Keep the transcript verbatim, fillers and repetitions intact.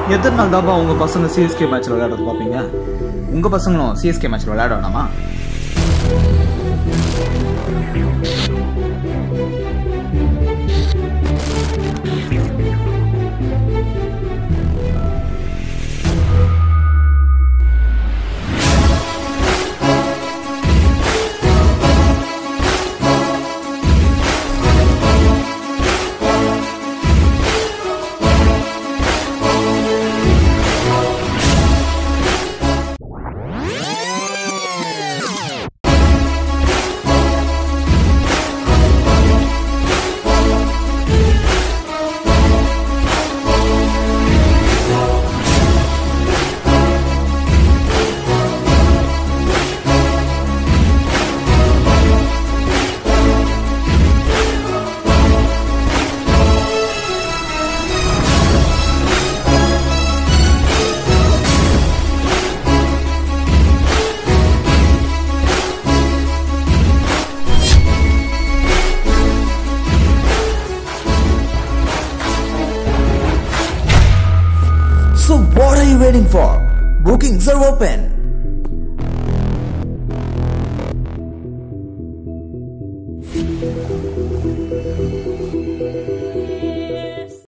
எத்தனை நாள் தாப்பா உங்க பசங்க சிஎஸ்கே மேட்ச்ல விளையாடுறது பாப்பீங்க? உங்க பசங்களும் சிஎஸ்கே மேட்ச்ல விளையாட வேணாமா? So what are you waiting for? Bookings are open.